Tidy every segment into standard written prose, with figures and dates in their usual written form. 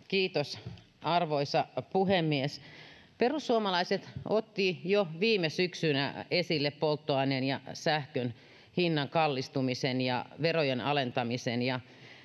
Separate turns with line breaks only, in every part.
Kiitos, arvoisa puhemies! Perussuomalaiset otti jo viime syksynä esille polttoaineen ja sähkön hinnan kallistumisen ja verojen alentamisen, ja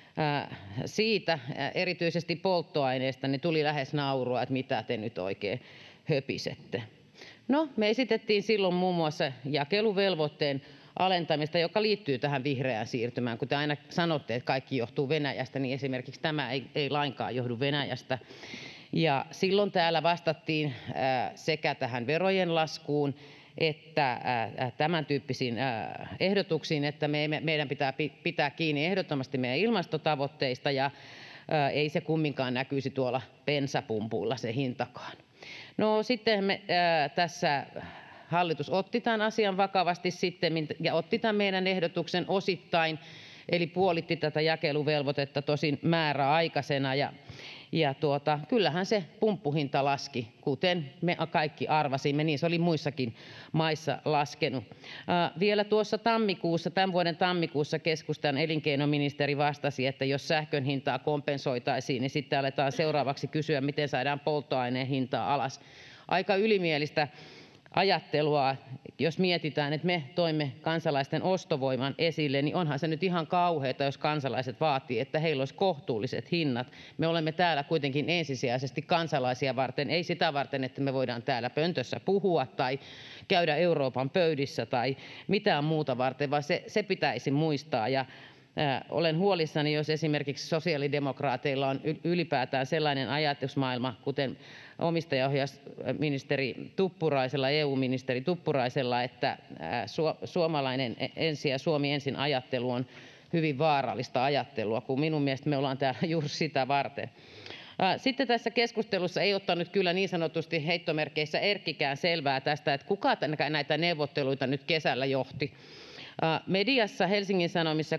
siitä, erityisesti polttoaineesta, tuli lähes naurua, että mitä te nyt oikein höpisette. No, me esitettiin silloin muun muassa jakeluvelvoitteen alentamista, joka liittyy tähän vihreään siirtymään. Kun te aina sanotte, että kaikki johtuu Venäjästä, niin esimerkiksi tämä ei lainkaan johdu Venäjästä. Ja silloin täällä vastattiin sekä tähän verojen laskuun että tämän tyyppisiin ehdotuksiin, että meidän pitää pitää kiinni ehdottomasti meidän ilmastotavoitteista ja ei se kumminkaan näkyisi tuolla bensapumpuilla se hintakaan. No sitten tässä hallitus otti tämän asian vakavasti sittemmin ja otti tämän meidän ehdotuksen osittain, eli puolitti tätä jakeluvelvoitetta, tosin määräaikaisena, ja kyllähän se pumppuhinta laski, kuten me kaikki arvasimme. Niin se oli muissakin maissa laskenut. Vielä tuossa tämän vuoden tammikuussa keskustan elinkeinoministeri vastasi, että jos sähkön hintaa kompensoitaisiin, niin sitten aletaan seuraavaksi kysyä, miten saadaan polttoaineen hintaa alas. Aika ylimielistä ajattelua. Jos mietitään, että me toimme kansalaisten ostovoiman esille, niin onhan se nyt ihan kauheata, jos kansalaiset vaatii, että heillä olisi kohtuulliset hinnat. Me olemme täällä kuitenkin ensisijaisesti kansalaisia varten, ei sitä varten, että me voidaan täällä pöntössä puhua tai käydä Euroopan pöydissä tai mitään muuta varten, vaan se pitäisi muistaa. Ja olen huolissani, jos esimerkiksi sosiaalidemokraateilla on ylipäätään sellainen ajatusmaailma, kuten omistajaohjausministeri Tuppuraisella, EU-ministeri Tuppuraisella, että suomalainen ensin ja Suomi ensin -ajattelu on hyvin vaarallista ajattelua, kun minun mielestäni me ollaan täällä juuri sitä varten. Sitten tässä keskustelussa ei ottanut kyllä niin sanotusti heittomerkeissä Erkkikään selvää tästä, että kuka näitä neuvotteluita nyt kesällä johti. Mediassa Helsingin Sanomissa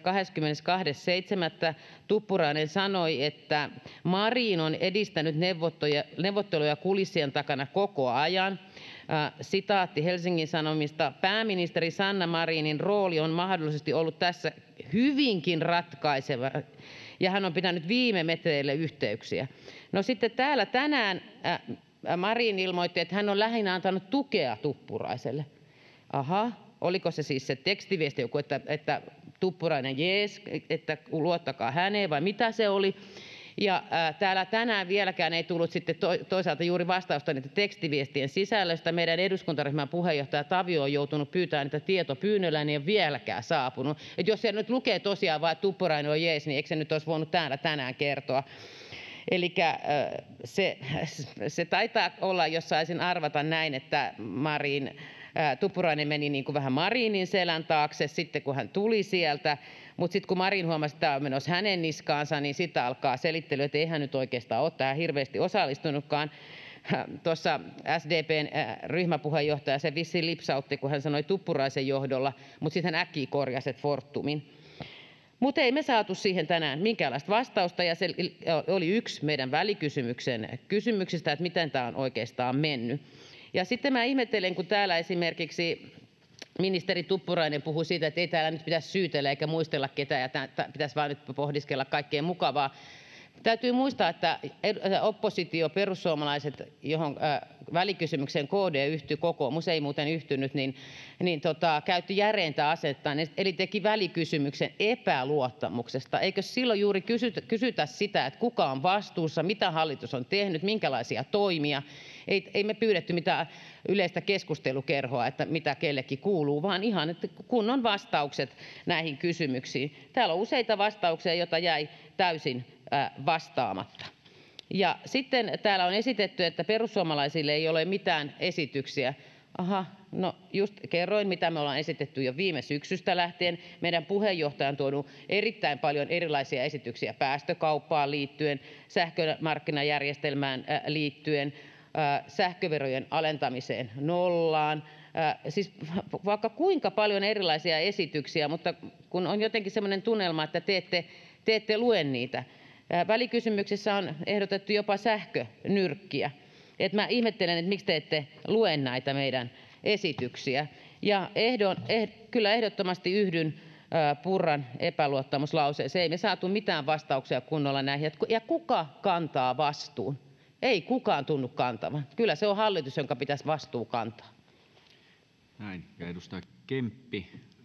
22.7. Tuppurainen sanoi, että Marin on edistänyt neuvotteluja kulissien takana koko ajan. Sitaatti Helsingin Sanomista: pääministeri Sanna Marinin rooli on mahdollisesti ollut tässä hyvinkin ratkaiseva, ja hän on pitänyt viime metreille yhteyksiä. No sitten täällä tänään Marin ilmoitti, että hän on lähinnä antanut tukea Tuppuraiselle. Aha. Oliko se siis se tekstiviesti joku, että Tuppurainen jees, että luottakaa häneen, vai mitä se oli? Ja täällä tänään vieläkään ei tullut sitten toisaalta juuri vastausta niiden tekstiviestien sisällöstä. Meidän eduskuntaryhmän puheenjohtaja Tavio on joutunut pyytämään niitä tietopyynnöllä, niin ei ole vieläkään saapunut. Että jos se nyt lukee tosiaan vaan, että Tuppurainen on jees, niin eikö se nyt olisi voinut täällä tänään kertoa? Elikkä se taitaa olla, jos saisin arvata näin, että Tuppurainen meni niin kuin vähän Marinin selän taakse sitten, kun hän tuli sieltä, mutta sitten kun Marin huomasi, että tämä on menossa hänen niskaansa, niin sitten alkaa selittely, että ei hän nyt oikeastaan ole tähän hirveästi osallistunutkaan. Tuossa SDP:n ryhmäpuheenjohtaja se vissiin lipsautti, kun hän sanoi Tuppuraisen johdolla, mutta sitten hän äkkiä korjasi, että Fortumin. Mutta ei me saatu siihen tänään minkäänlaista vastausta, ja se oli yksi meidän välikysymyksen kysymyksistä, että miten tämä on oikeastaan mennyt. Ja sitten mä ihmettelen, kun täällä esimerkiksi ministeri Tuppurainen puhui siitä, että ei täällä nyt pitäisi syytellä eikä muistella ketään ja pitäisi vaan nyt pohdiskella kaikkea mukavaa. Täytyy muistaa, että oppositio, perussuomalaiset, johon välikysymykseen KD yhtyi, kokoomus ei muuten yhtynyt, käytti järeintä asettaan, eli teki välikysymyksen epäluottamuksesta. Eikö silloin juuri kysytä sitä, että kuka on vastuussa, mitä hallitus on tehnyt, minkälaisia toimia? Ei me pyydetty mitään yleistä keskustelukerhoa, että mitä kellekin kuuluu, vaan ihan että kunnon vastaukset näihin kysymyksiin. Täällä on useita vastauksia, joita jäi täysin vastaamatta. Ja sitten täällä on esitetty, että perussuomalaisille ei ole mitään esityksiä. Aha, no just kerroin, mitä me ollaan esitetty jo viime syksystä lähtien. Meidän puheenjohtaja on tuonut erittäin paljon erilaisia esityksiä päästökauppaan liittyen, sähkömarkkinajärjestelmään liittyen, sähköverojen alentamiseen nollaan, siis vaikka kuinka paljon erilaisia esityksiä, mutta kun on jotenkin semmoinen tunnelma, että te ette lue niitä. Välikysymyksessä on ehdotettu jopa sähkönyrkkiä. Et mä ihmettelen, että miksi te ette lue näitä meidän esityksiä. Ja kyllä ehdottomasti yhdyn Purran epäluottamuslauseeseen. Ei me saatu mitään vastauksia kunnolla näihin. Ja kuka kantaa vastuun? Ei kukaan tunnu kantavan. Kyllä se on hallitus, jonka pitäisi vastuu kantaa.
Näin. — Ja edustaja Kemppi